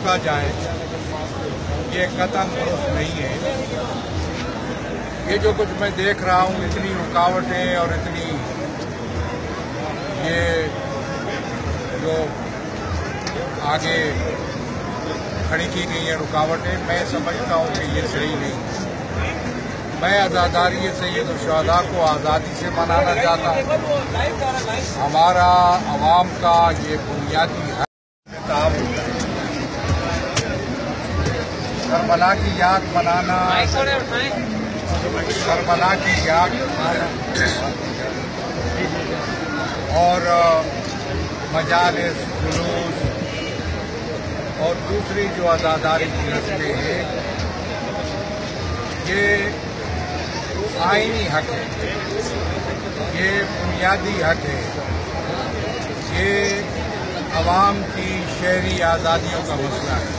روکا جائے یہ قطعاً درست نہیں ہے۔ یہ جو کچھ میں دیکھ رہا ہوں، اتنی رکاوٹیں اور اتنی یہ جو آگے کھڑی کی گئی ہیں رکاوٹیں، میں سمجھتا ہوں کہ یہ صحیح نہیں۔ میں آزاداری سید الشہداء کو آزادی سے منانا چاہتا ہوں۔ ہمارا عوام کا یہ بنیادی حق تعاون ہے۔ کربلا کی یاد منانا، کربلا کی یاد منانا اور مجالس، جلوس اور دوسری جو عزاداری کی رسمیں ہیں، یہ آئینی حق ہے، یہ بنیادی حق ہے، یہ عوام کی شہری آزادیوں کا مسئلہ ہے۔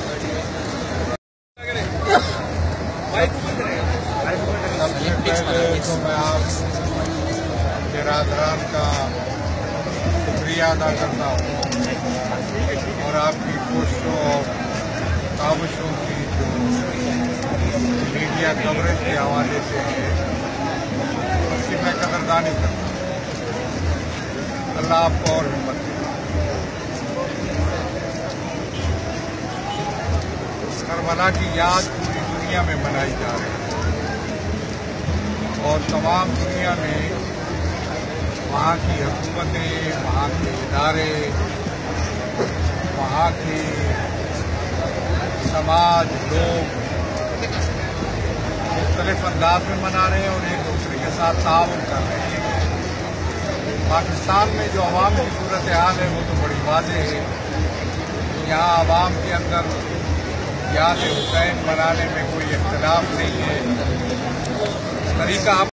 سب سے پہلے تو میں آپ برادران کا شکریہ ادا کرتا ہوں اور آپ کی کوششوں اور کاوشوں کی جو میڈیا کوریج کے حوالے سے ہے اس کی میں قدردانی کرتا ہوں۔ اللہ آپ کو اور ہمت دے۔ کربلا کی یاد پوری دنیا میں منائی جا رہی ہے اور تمام دنیا میں وہاں کی حکومتیں، وہاں کے ادارے، وہاں کے سماج، لوگ مختلف انداز میں منا رہے ہیں اور ایک دوسرے کے ساتھ تعاون کر رہے ہیں۔ پاکستان میں جو عوام کی صورتحال ہے وہ تو بڑی واضح ہے۔ یہاں عوام کے اندر یاد حسین منانے میں کوئی اختلاف نہیں ہے۔ طریقہ